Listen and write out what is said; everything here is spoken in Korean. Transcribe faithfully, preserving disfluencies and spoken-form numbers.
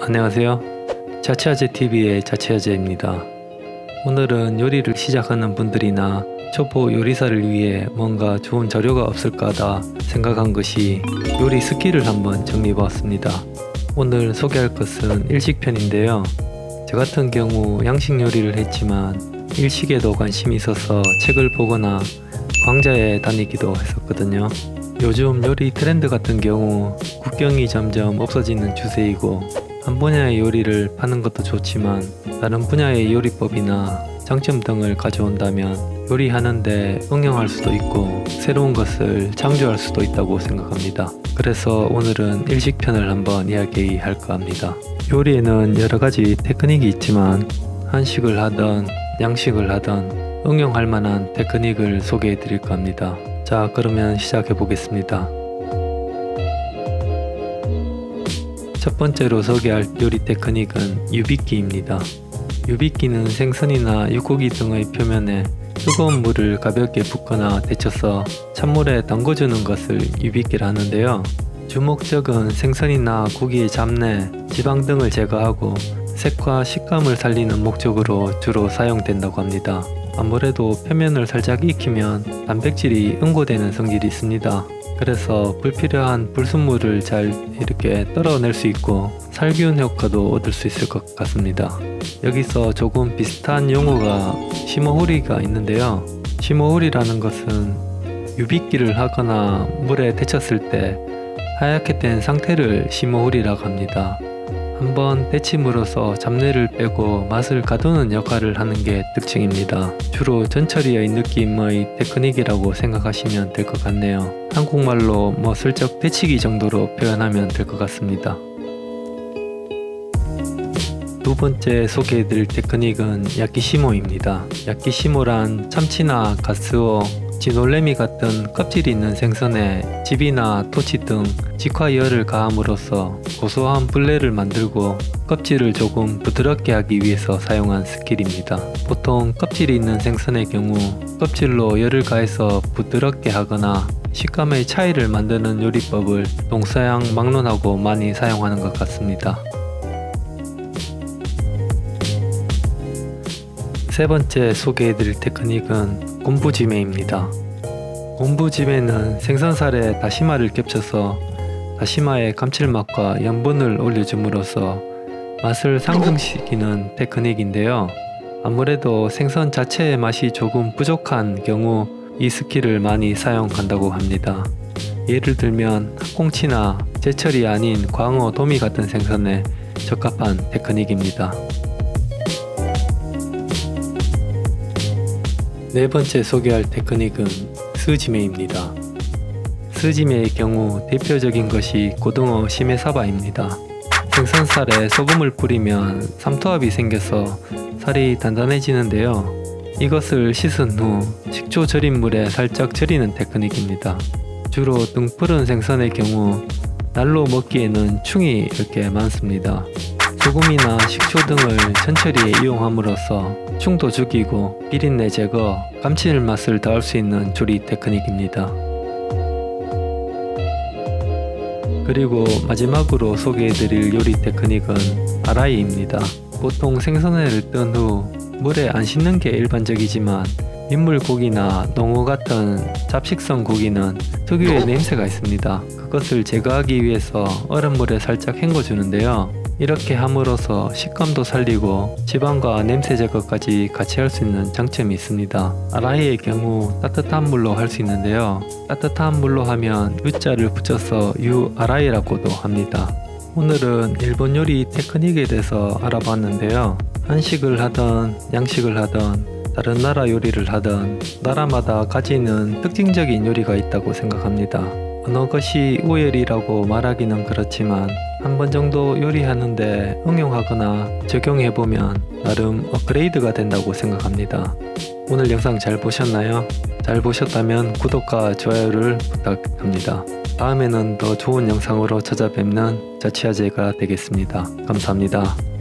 안녕하세요. 자취아재티비의 자취아재입니다. 오늘은 요리를 시작하는 분들이나 초보 요리사를 위해 뭔가 좋은 자료가 없을까 하다 생각한 것이 요리 스킬을 한번 정리해보았습니다. 오늘 소개할 것은 일식편인데요. 저 같은 경우 양식 요리를 했지만 일식에도 관심이 있어서 책을 보거나 광자에 다니기도 했었거든요. 요즘 요리 트렌드 같은 경우 국경이 점점 없어지는 추세이고 한 분야의 요리를 파는 것도 좋지만 다른 분야의 요리법이나 장점 등을 가져온다면 요리하는데 응용할 수도 있고 새로운 것을 창조할 수도 있다고 생각합니다. 그래서 오늘은 일식편을 한번 이야기할까 합니다. 요리에는 여러가지 테크닉이 있지만 한식을 하던 양식을 하던 응용할 만한 테크닉을 소개해 드릴까 합니다. 자, 그러면 시작해 보겠습니다. 첫 번째로 소개할 요리 테크닉은 유빗기입니다. 유빗기는 생선이나 육고기 등의 표면에 뜨거운 물을 가볍게 붓거나 데쳐서 찬물에 담궈주는 것을 유빗기라 하는데요. 주 목적은 생선이나 고기의 잡내, 지방 등을 제거하고 색과 식감을 살리는 목적으로 주로 사용된다고 합니다. 아무래도 표면을 살짝 익히면 단백질이 응고되는 성질이 있습니다. 그래서 불필요한 불순물을 잘 이렇게 떨어낼 수 있고 살균 효과도 얻을 수 있을 것 같습니다. 여기서 조금 비슷한 용어가 심어후리가 있는데요. 심어후리라는 것은 유빗기를 하거나 물에 데쳤을 때 하얗게 된 상태를 심어후리라고 합니다. 한번 데침으로써 잡내를 빼고 맛을 가두는 역할을 하는 게 특징입니다. 주로 전처리의 느낌의 테크닉이라고 생각하시면 될 것 같네요. 한국말로 뭐 슬쩍 데치기 정도로 표현하면 될 것 같습니다. 두 번째 소개해드릴 테크닉은 야키시모입니다. 야키시모란 참치나 가스오, 지놀래미 같은 껍질이 있는 생선에 즙이나 토치 등 직화열을 가함으로써 고소한 블레를 만들고 껍질을 조금 부드럽게 하기 위해서 사용한 스킬입니다. 보통 껍질이 있는 생선의 경우 껍질로 열을 가해서 부드럽게 하거나 식감의 차이를 만드는 요리법을 동서양 막론하고 많이 사용하는 것 같습니다. 세 번째 소개해드릴 테크닉은 곰부지메입니다. 곰부지메는 생선살에 다시마를 겹쳐서 다시마의 감칠맛과 염분을 올려줌으로써 맛을 상승시키는 테크닉인데요. 아무래도 생선 자체의 맛이 조금 부족한 경우 이 스킬을 많이 사용한다고 합니다. 예를 들면 학꽁치나 제철이 아닌 광어, 도미 같은 생선에 적합한 테크닉입니다. 네 번째 소개할 테크닉은 스지메입니다. 스지메의 경우 대표적인 것이 고등어 시메사바입니다. 생선살에 소금을 뿌리면 삼투압이 생겨서 살이 단단해지는데요. 이것을 씻은 후 식초 절인 물에 살짝 절이는 테크닉입니다. 주로 등푸른 생선의 경우 날로 먹기에는 충이 이렇게 많습니다. 소금이나 식초 등을 천천히 이용함으로써 충도 죽이고 비린내 제거, 감칠맛을 더할 수 있는 조리 테크닉입니다. 그리고 마지막으로 소개해드릴 요리 테크닉은 아라이입니다. 보통 생선회를 뜬 후 물에 안 씻는 게 일반적이지만 민물고기나 농어 같은 잡식성 고기는 특유의 냄새가 있습니다. 그것을 제거하기 위해서 얼음물에 살짝 헹궈주는데요. 이렇게 함으로써 식감도 살리고 지방과 냄새 제거까지 같이 할 수 있는 장점이 있습니다. 아라이의 경우 따뜻한 물로 할 수 있는데요. 따뜻한 물로 하면 유자를 붙여서 유아라이라고도 합니다. 오늘은 일본 요리 테크닉에 대해서 알아봤는데요. 한식을 하던 양식을 하던 다른 나라 요리를 하던 나라마다 가지는 특징적인 요리가 있다고 생각합니다. 어느 것이 우열이라고 말하기는 그렇지만 한 번 정도 요리하는데 응용하거나 적용해보면 나름 업그레이드가 된다고 생각합니다. 오늘 영상 잘 보셨나요? 잘 보셨다면 구독과 좋아요를 부탁합니다. 다음에는 더 좋은 영상으로 찾아뵙는 자취아재가 되겠습니다. 감사합니다.